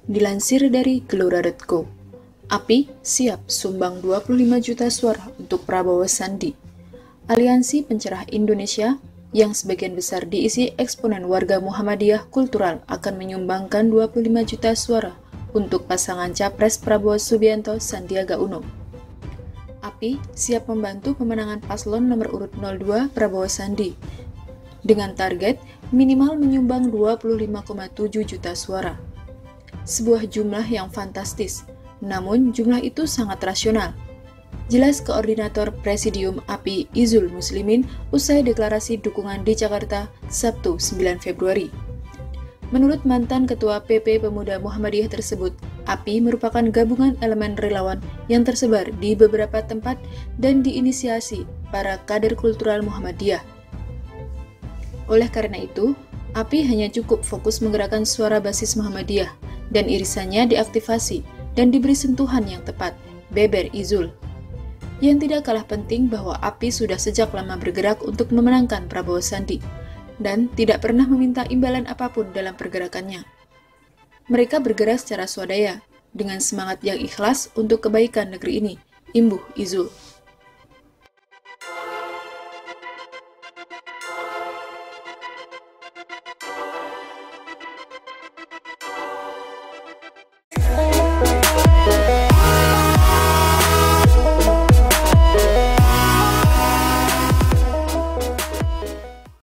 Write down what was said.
Dilansir dari gelora.co, API siap sumbang 25 juta suara untuk Prabowo Sandi. Aliansi Pencerah Indonesia, yang sebagian besar diisi eksponen warga Muhammadiyah kultural, akan menyumbangkan 25 juta suara untuk pasangan Capres Prabowo Subianto Sandiaga Uno. API siap membantu pemenangan paslon nomor urut 02 Prabowo Sandi, dengan target minimal menyumbang 25,7 juta suara. Sebuah jumlah yang fantastis, namun jumlah itu sangat rasional. Jelas Koordinator Presidium API Izul Muslimin usai deklarasi dukungan di Jakarta, Sabtu 9 Februari. Menurut mantan Ketua PP Pemuda Muhammadiyah tersebut, API merupakan gabungan elemen relawan yang tersebar di beberapa tempat dan diinisiasi para kader kultural Muhammadiyah. Oleh karena itu, API hanya cukup fokus menggerakkan suara basis Muhammadiyah dan irisannya diaktifasi dan diberi sentuhan yang tepat, beber Izul. Yang tidak kalah penting bahwa API sudah sejak lama bergerak untuk memenangkan Prabowo Sandi dan tidak pernah meminta imbalan apapun dalam pergerakannya. Mereka bergerak secara swadaya dengan semangat yang ikhlas untuk kebaikan negeri ini, imbuh Izul.